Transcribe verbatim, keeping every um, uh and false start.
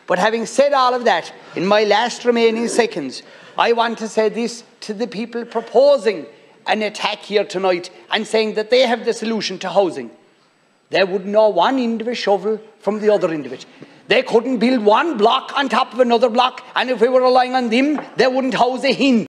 But having said all of that, in my last remaining seconds, I want to say this to the people proposing an attack here tonight and saying that they have the solution to housing. They wouldn't know one end of a shovel from the other end of it. They couldn't build one block on top of another block, and if we were relying on them, they wouldn't house a hen.